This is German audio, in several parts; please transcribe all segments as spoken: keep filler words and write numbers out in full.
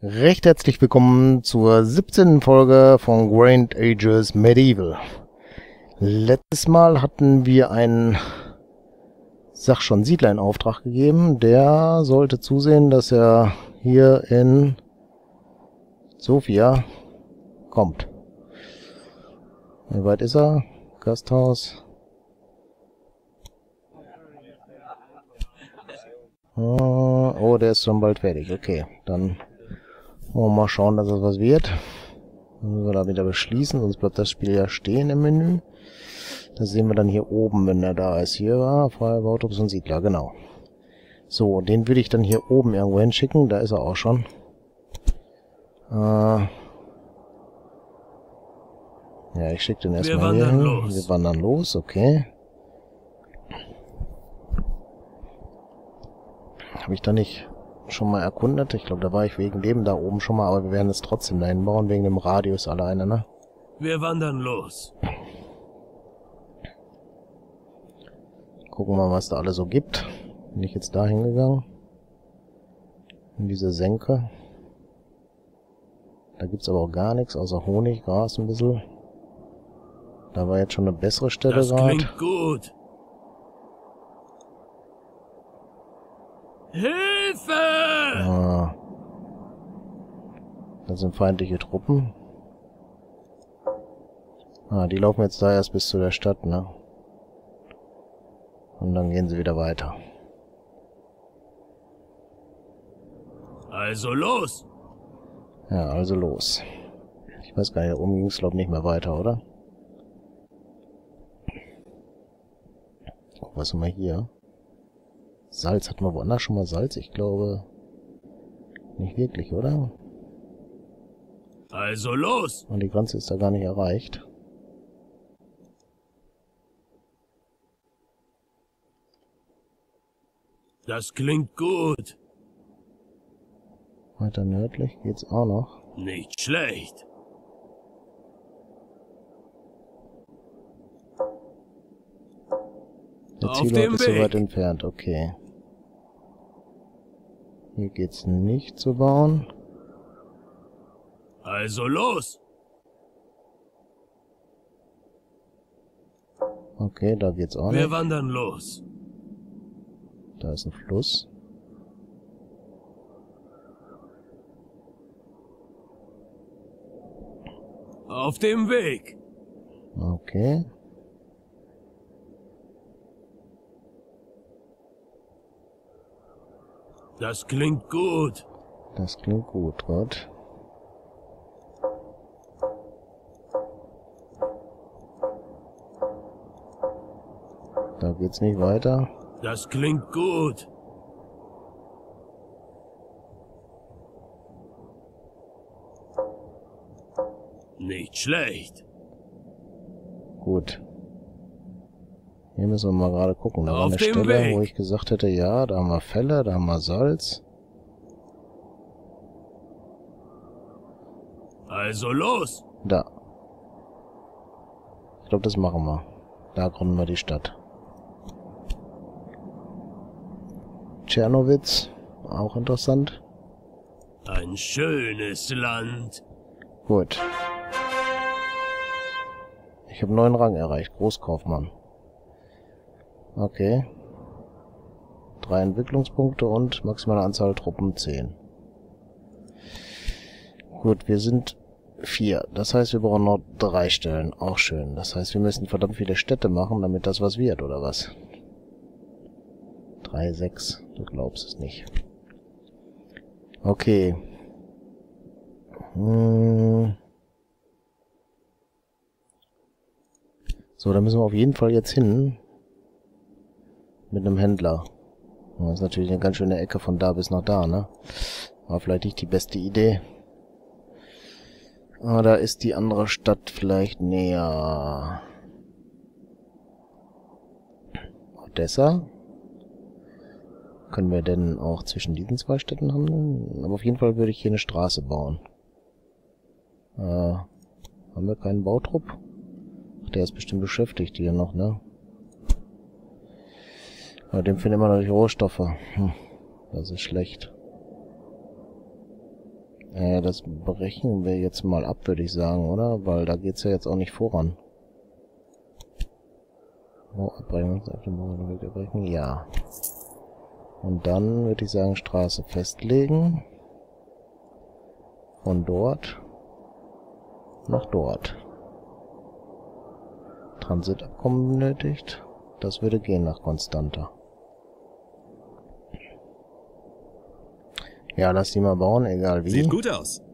Recht herzlich willkommen zur siebzehnten Folge von Grand Ages Medieval. Letztes Mal hatten wir einen, sag schon, Siedler in Auftrag gegeben. Der sollte zusehen, dass er hier in Sofia kommt. Wie weit ist er? Gasthaus. Oh, der ist schon bald fertig. Okay, dann wollen wir mal schauen, dass das was wird. Dann müssen wir da wieder beschließen, sonst bleibt das Spiel ja stehen im Menü. Das sehen wir dann hier oben, wenn er da ist. Hier war Freier Bautrups und Siedler, genau. So, den würde ich dann hier oben irgendwo hinschicken. Da ist er auch schon. Äh ja, ich schicke den erstmal hier hin. Wir wandern los, okay. Habe ich da nicht schon mal erkundet? Ich glaube, da war ich wegen dem da oben schon mal, aber wir werden es trotzdem dahin bauen, wegen dem Radius alleine, ne? Wir wandern los. Gucken wir mal, was da alles so gibt. Bin ich jetzt da hingegangen? In diese Senke. Da gibt's aber auch gar nichts, außer Honig, Gras ein bisschen. Da war jetzt schon eine bessere Stelle gerade. Das klingt gut. Hilfe! Ah. Das sind feindliche Truppen. Ah, die laufen jetzt da erst bis zu der Stadt, ne? Und dann gehen sie wieder weiter. Also los! Ja, also los. Ich weiß gar nicht, da oben ging es glaube ich nicht mehr weiter, oder? Oh, was haben wir hier? Salz. Hatten wir woanders schon mal Salz? Ich glaube nicht wirklich, oder? Also los! Und die Grenze ist da gar nicht erreicht. Das klingt gut. Weiter nördlich geht's auch noch. Nicht schlecht. Der Auf Zielort dem ist so Weg. weit entfernt, okay. Hier geht's nicht zu bauen. Also los! Okay, da geht's auch Wir nicht. wandern los. Da ist ein Fluss. Auf dem Weg. Okay. Das klingt gut. Das klingt gut, gut. Da geht's nicht weiter. Das klingt gut. Nicht schlecht. Gut. Hier müssen wir mal gerade gucken. Da war Auf eine dem Stelle, Weg. wo ich gesagt hätte, ja, da haben wir Felle, da haben wir Salz. Also los! Da. Ich glaube, das machen wir. Da gründen wir die Stadt. Tschernowitz, auch interessant. Ein schönes Land. Gut. Ich habe neuen Rang erreicht, Großkaufmann. Okay. Drei Entwicklungspunkte und maximale Anzahl Truppen zehn. Gut, wir sind vier. Das heißt, wir brauchen noch drei Stellen. Auch schön. Das heißt, wir müssen verdammt viele Städte machen, damit das was wird, oder was? Drei, sechs. Du glaubst es nicht. Okay. Hm. So, da müssen wir auf jeden Fall jetzt hin. Mit einem Händler. Das ist natürlich eine ganz schöne Ecke von da bis nach da, ne? War vielleicht nicht die beste Idee. Aber da ist die andere Stadt vielleicht näher. Odessa? Können wir denn auch zwischen diesen zwei Städten handeln? Aber auf jeden Fall würde ich hier eine Straße bauen. Äh, haben wir keinen Bautrupp? Ach, der ist bestimmt beschäftigt hier noch, ne? Aber dem fehlen immer noch die Rohstoffe. Hm, das ist schlecht. Äh, das brechen wir jetzt mal ab, würde ich sagen, oder? Weil da geht's ja jetzt auch nicht voran. Oh, abbrechen, abbrechen, ja. Und dann würde ich sagen, Straße festlegen. Von dort nach dort. Transitabkommen benötigt. Das würde gehen nach Constanta. Ja, lass die mal bauen, egal wie. Sieht gut aus.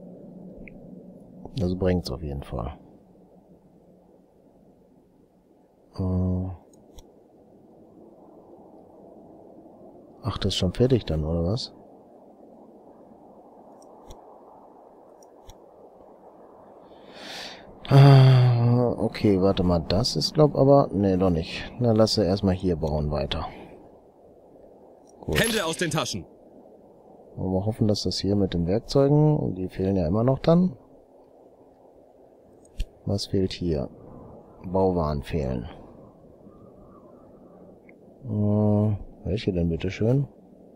Das bringt's auf jeden Fall. Äh Ach, das ist schon fertig dann, oder was? Ah, okay, warte mal, das ist, glaub aber... Nee, doch nicht. Na, lass sie erstmal hier bauen weiter. Gut. Hände aus den Taschen. Wollen wir hoffen, dass das hier mit den Werkzeugen... Die fehlen ja immer noch dann. Was fehlt hier? Bauwaren fehlen. Äh, welche denn, bitteschön?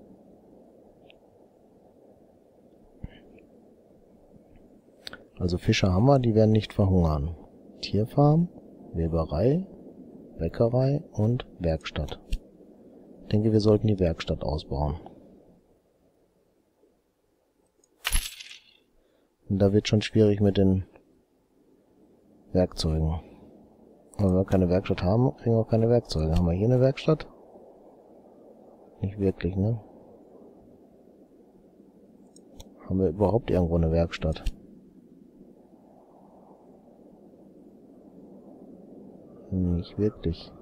Also Fischer haben wir, die werden nicht verhungern. Tierfarm, Weberei, Bäckerei und Werkstatt. Ich denke, wir sollten die Werkstatt ausbauen. Und da wird schon schwierig mit den Werkzeugen. Aber wenn wir keine Werkstatt haben, kriegen wir auch keine Werkzeuge. Haben wir hier eine Werkstatt? Nicht wirklich, ne? Haben wir überhaupt irgendwo eine Werkstatt? Nicht wirklich.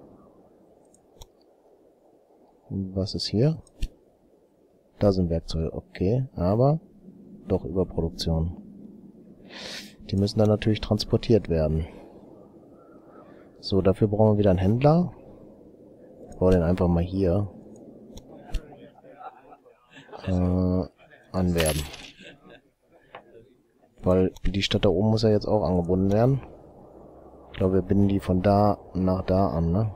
Was ist hier? Da sind Werkzeuge, okay, aber doch Überproduktion. Die müssen dann natürlich transportiert werden. So, dafür brauchen wir wieder einen Händler. Ich baue den einfach mal hier. Äh, anwerben. Weil die Stadt da oben muss ja jetzt auch angebunden werden. Ich glaube, wir binden die von da nach da an, ne?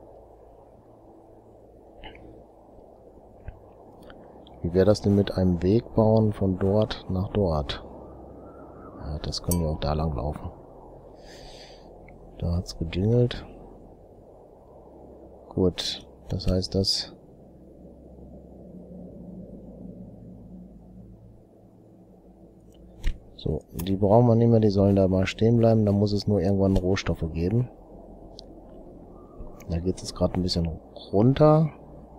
Wie wäre das denn mit einem Weg bauen von dort nach dort? Ja, das können wir auch da lang laufen. Da hat's gejingelt. Gut, das heißt, das... So, die brauchen wir nicht mehr, die sollen da mal stehen bleiben, da muss es nur irgendwann Rohstoffe geben. Da geht es gerade ein bisschen runter.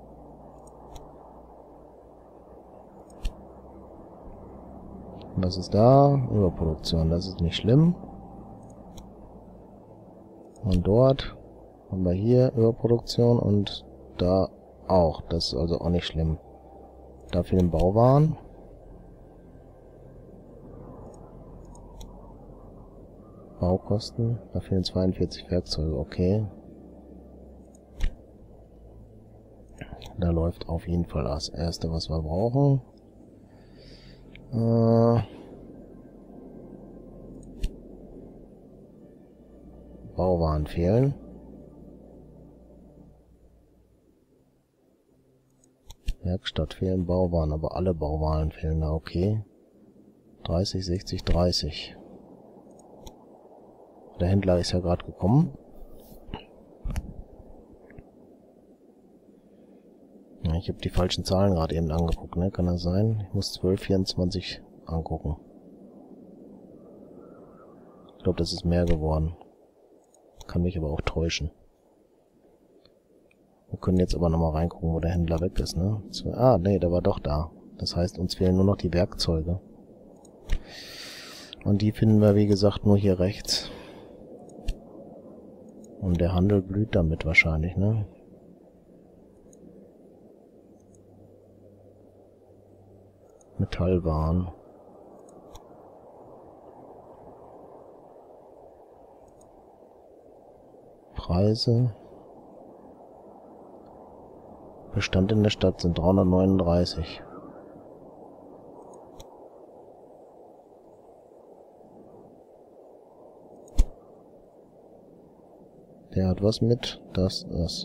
Was ist da? Überproduktion, das ist nicht schlimm. Und dort haben wir hier Überproduktion und da auch, das ist also auch nicht schlimm. Da fehlen Bauwaren. Baukosten, da fehlen zweiundvierzig Werkzeuge, okay. Da läuft auf jeden Fall das erste, was wir brauchen. Äh, Bauwaren fehlen. Werkstatt fehlen Bauwaren, aber alle Bauwaren fehlen da, okay. dreißig, sechzig, dreißig. Der Händler ist ja gerade gekommen. Ja, ich habe die falschen Zahlen gerade eben angeguckt, ne? Kann das sein? Ich muss zwölf, vierundzwanzig angucken. Ich glaube, das ist mehr geworden. Kann mich aber auch täuschen. Wir können jetzt aber nochmal reingucken, wo der Händler weg ist, ne? Ah, nee, der war doch da. Das heißt, uns fehlen nur noch die Werkzeuge. Und die finden wir, wie gesagt, nur hier rechts. Und der Handel blüht damit wahrscheinlich, ne? Metallwaren. Preise. Bestand in der Stadt sind dreihundertneununddreißig. Der hat was mit, das, das.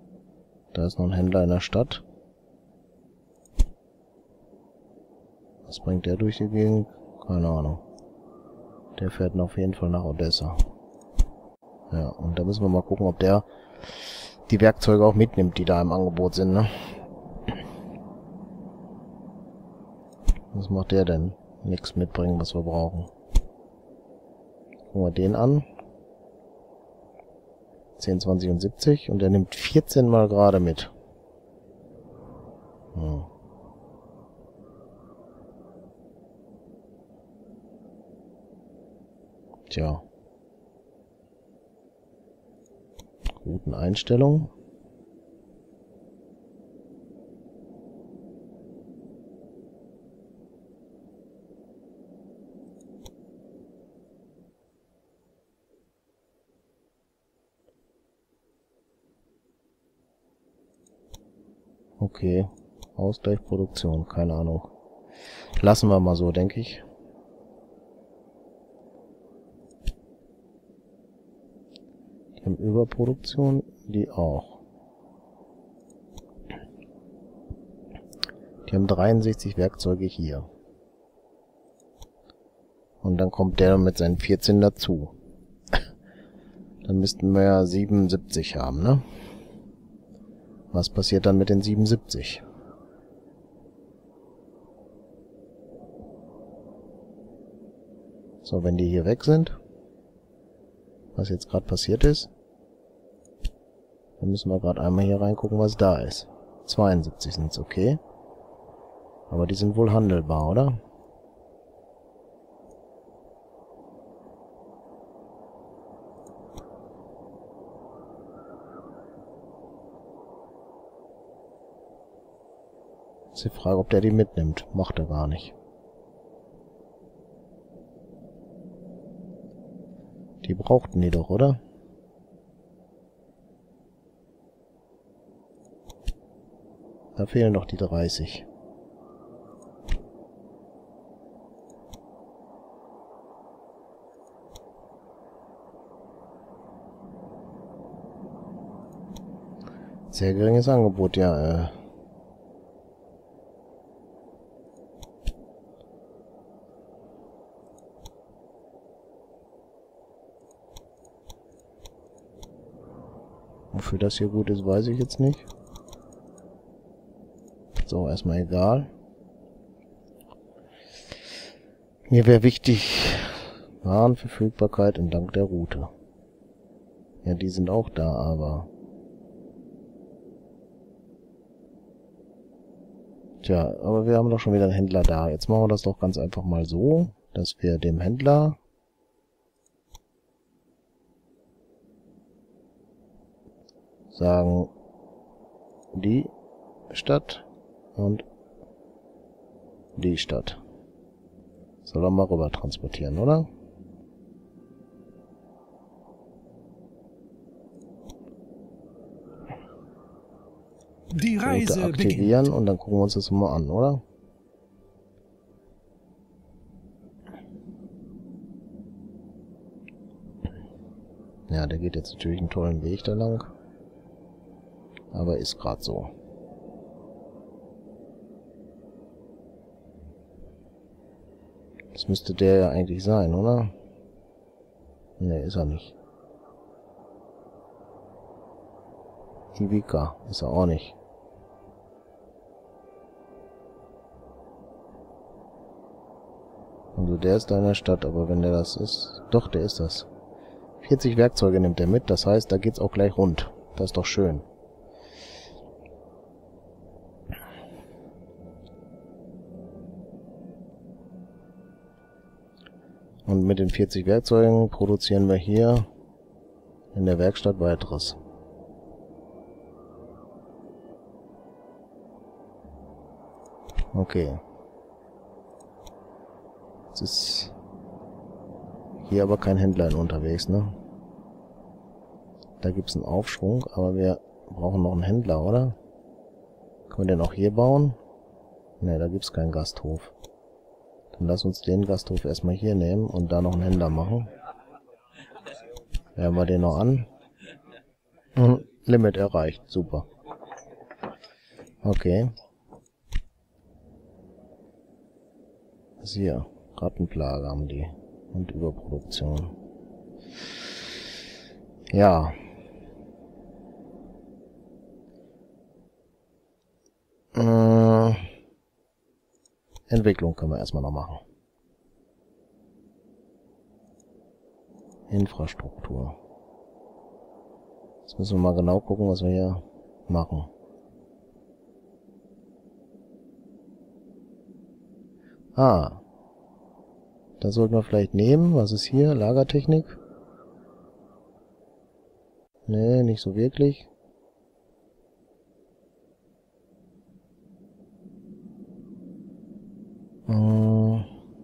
Da ist noch ein Händler in der Stadt. Was bringt der durch die Gegend? Keine Ahnung. Der fährt auf jeden Fall nach Odessa. Ja, und da müssen wir mal gucken, ob der die Werkzeuge auch mitnimmt, die da im Angebot sind, ne? Was macht der denn? Nichts mitbringen, was wir brauchen. Gucken wir den an. zehn, zwanzig und siebzig. Und der nimmt vierzehn mal gerade mit. Hm. Tja. Guten Einstellungen. Okay. Ausgleichsproduktion, keine Ahnung. Lassen wir mal so, denke ich. Die haben Überproduktion, die auch. Die haben dreiundsechzig Werkzeuge hier. Und dann kommt der mit seinen vierzehn dazu. Dann müssten wir ja siebenundsiebzig haben, ne? Was passiert dann mit den siebenundsiebzig? So, wenn die hier weg sind, was jetzt gerade passiert ist, dann müssen wir gerade einmal hier reingucken, was da ist. zweiundsiebzig sind es, okay. Aber die sind wohl handelbar, oder? Ist die Frage, ob der die mitnimmt. Macht er gar nicht. Die brauchten die doch, oder? Da fehlen noch die dreißig. Sehr geringes Angebot, ja. Äh Wofür das hier gut ist, weiß ich jetzt nicht. So, erstmal egal. Mir wäre wichtig, Warenverfügbarkeit entlang der Route. Ja, die sind auch da, aber... Tja, aber wir haben doch schon wieder einen Händler da. Jetzt machen wir das doch ganz einfach mal so, dass wir dem Händler... sagen, die Stadt und die Stadt. Soll er mal rüber transportieren, oder? Die Reise Route aktivieren beginnt. Und dann gucken wir uns das mal an, oder? Ja, der geht jetzt natürlich einen tollen Weg da lang. Aber ist gerade so. Das müsste der ja eigentlich sein, oder? Ne, ist er nicht. Ivica ist er auch nicht. Also der ist da in der Stadt, aber wenn der das ist... Doch, der ist das. vierzig Werkzeuge nimmt er mit, das heißt, da geht's auch gleich rund. Das ist doch schön. Und mit den vierzig Werkzeugen produzieren wir hier in der Werkstatt weiteres. Okay. Jetzt ist hier aber kein Händler unterwegs, ne? Da gibt es einen Aufschwung, aber wir brauchen noch einen Händler, oder? Können wir den auch hier bauen? Ne, da gibt es keinen Gasthof. Dann lass uns den Gasthof erstmal hier nehmen und da noch einen Händler machen. Werden wir den noch an. Hm, Limit erreicht. Super. Okay. Was hier? Rattenplage haben die. Und Überproduktion. Ja. Äh, Entwicklung können wir erstmal noch machen. Infrastruktur. Jetzt müssen wir mal genau gucken, was wir hier machen. Ah. Das sollten wir vielleicht nehmen. Was ist hier? Lagertechnik? Nee, nicht so wirklich. Hm.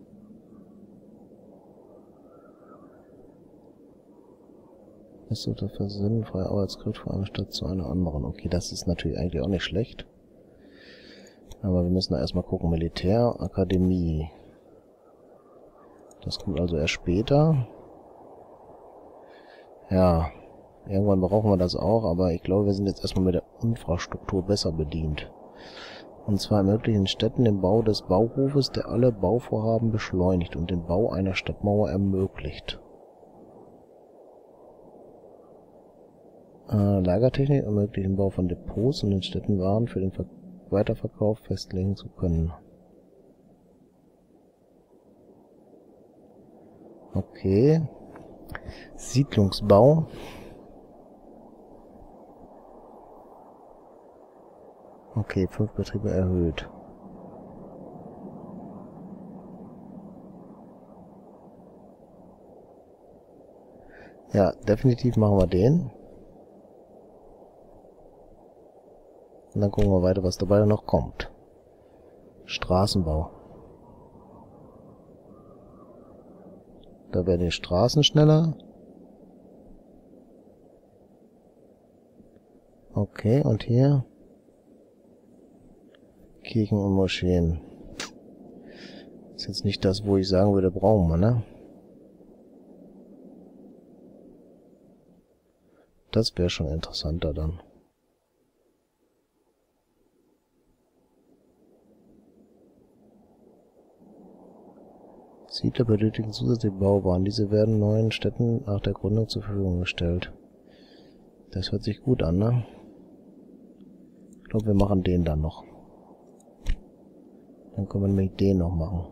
Ist so dafür sinnfreie Arbeitskraft von einer Stadt zu einer anderen. Okay, das ist natürlich eigentlich auch nicht schlecht. Aber wir müssen da erstmal gucken. Militär, Akademie. Das kommt also erst später. Ja, irgendwann brauchen wir das auch, aber ich glaube, wir sind jetzt erstmal mit der Infrastruktur besser bedient. Und zwar ermöglichen Städten den Bau des Bauhofes, der alle Bauvorhaben beschleunigt und den Bau einer Stadtmauer ermöglicht. Äh, Lagertechnik ermöglicht den Bau von Depots und den Städten Waren für den Ver Weiterverkauf festlegen zu können. Okay. Siedlungsbau. Okay, fünf Betriebe erhöht. Ja, definitiv machen wir den. Und dann gucken wir weiter, was dabei noch kommt. Straßenbau. Da werden die Straßen schneller. Okay, und hier? Kirchen und Moscheen. Ist jetzt nicht das, wo ich sagen würde, brauchen wir, ne? Das wäre schon interessanter dann. Siedler benötigen zusätzliche Bauwaren. Diese werden neuen Städten nach der Gründung zur Verfügung gestellt. Das hört sich gut an, ne? Ich glaube, wir machen den dann noch. Dann können wir nämlich den noch machen.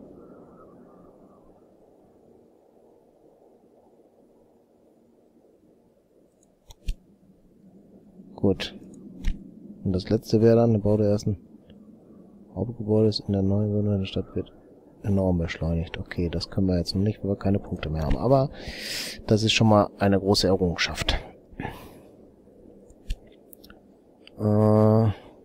Gut. Und das letzte wäre dann, der Bau der ersten Hauptgebäudes in der neuen Gründung der Stadt wird enorm beschleunigt. Okay, das können wir jetzt noch nicht, weil wir keine Punkte mehr haben. Aber das ist schon mal eine große Errungenschaft. Äh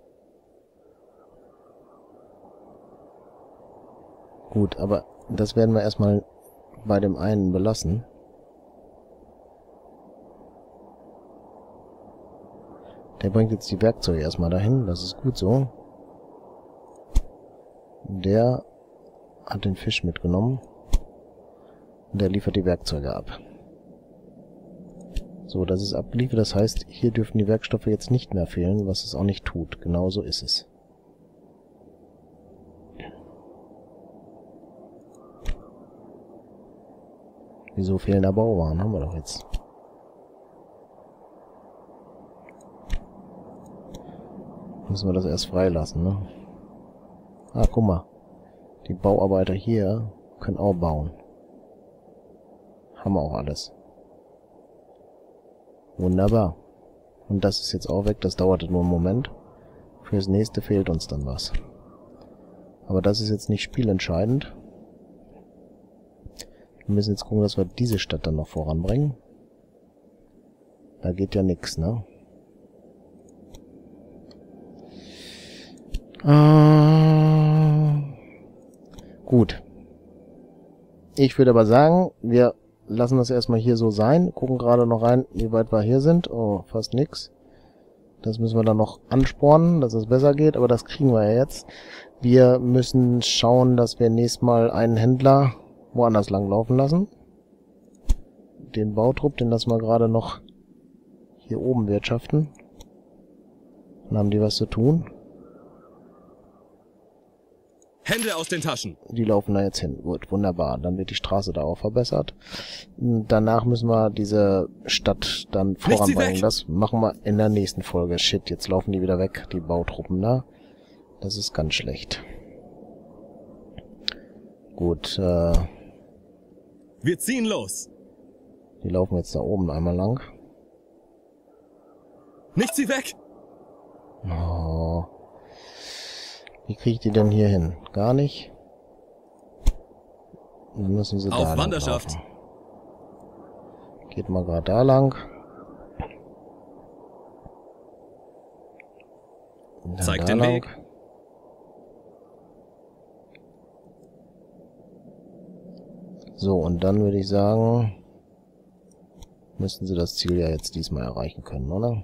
Gut, aber das werden wir erstmal bei dem einen belassen. Der bringt jetzt die Werkzeuge erstmal dahin, das ist gut so. Der hat den Fisch mitgenommen. Und der liefert die Werkzeuge ab. So, das ist abgeliefert, das heißt, hier dürfen die Werkstoffe jetzt nicht mehr fehlen, was es auch nicht tut. Genau so ist es. Wieso fehlen da Bauwaren? Haben wir doch jetzt. Müssen wir das erst freilassen, ne? Ah, guck mal. Die Bauarbeiter hier können auch bauen. Haben wir auch alles. Wunderbar. Und das ist jetzt auch weg, das dauerte nur einen Moment. Fürs nächste fehlt uns dann was. Aber das ist jetzt nicht spielentscheidend. Wir müssen jetzt gucken, dass wir diese Stadt dann noch voranbringen. Da geht ja nichts, ne? Äh, gut. Ich würde aber sagen, wir lassen das erstmal hier so sein. Gucken gerade noch rein, wie weit wir hier sind. Oh, fast nix. Das müssen wir dann noch anspornen, dass es besser geht, aber das kriegen wir ja jetzt. Wir müssen schauen, dass wir nächstes Mal einen Händler woanders lang laufen lassen. Den Bautrupp, den lassen wir gerade noch hier oben wirtschaften. Dann haben die was zu tun. Hände aus den Taschen. Die laufen da jetzt hin. Gut, wunderbar. Dann wird die Straße da auch verbessert. Danach müssen wir diese Stadt dann voranbringen. Das machen wir in der nächsten Folge. Shit, jetzt laufen die wieder weg, die Bautruppen da. Das ist ganz schlecht. Gut, äh... Wir ziehen los. Die laufen jetzt da oben einmal lang. Nicht sie weg! Oh. Wie kriege ich die denn hier hin? Gar nicht. Dann müssen sie da Auf lang Wanderschaft. laufen. Geht mal gerade da lang. Dann Zeigt da den lang. Weg. So, und dann würde ich sagen, müssten sie das Ziel ja jetzt diesmal erreichen können, oder?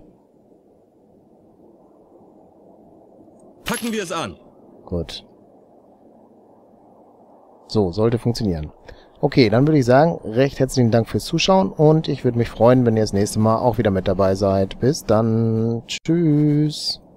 Packen wir es an. Gut. So, sollte funktionieren. Okay, dann würde ich sagen, recht herzlichen Dank fürs Zuschauen und ich würde mich freuen, wenn ihr das nächste Mal auch wieder mit dabei seid. Bis dann. Tschüss.